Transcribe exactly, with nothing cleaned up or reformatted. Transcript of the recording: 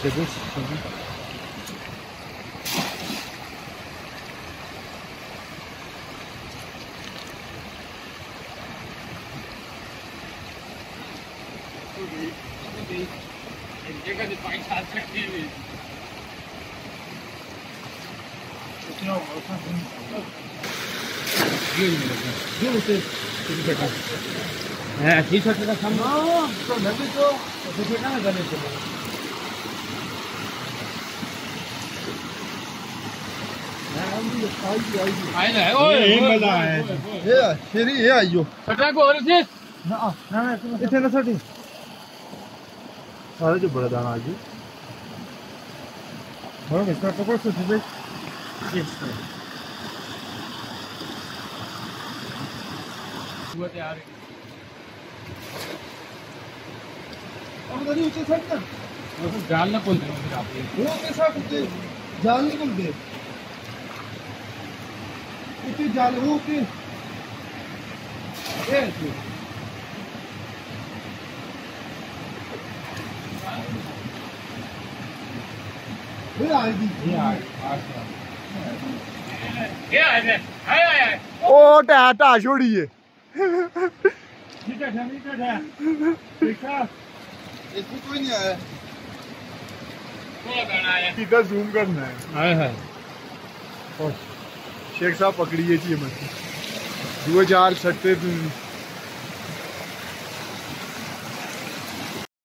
T-shirt का सामान तो लगे तो फेंका ना गले से। आए ना ओए मजा है ये शेरी ये आइयो सटा को और से ना ना इथे ना सटी सारे जो बड़ा दाना आज और इसका पकड़ से दे यस हुआ तैयार है अब नहीं ऊंचे साइड ना और जाल ना खोल दे फिर आप वो के साथ ऊंचे जाल नहीं खोल दे ऊंचे जाल वो के ये ये आएगी ये आ ये आ आए आए ओ टाटा छोड़िए ठीक है ठीक है ठीक है इसमें कोई नहीं आया कौन गाना आया सीधा जूम करना है हाय हाय और शेख साहब पकड़िए चाहिए मत दुआ चार छट्टे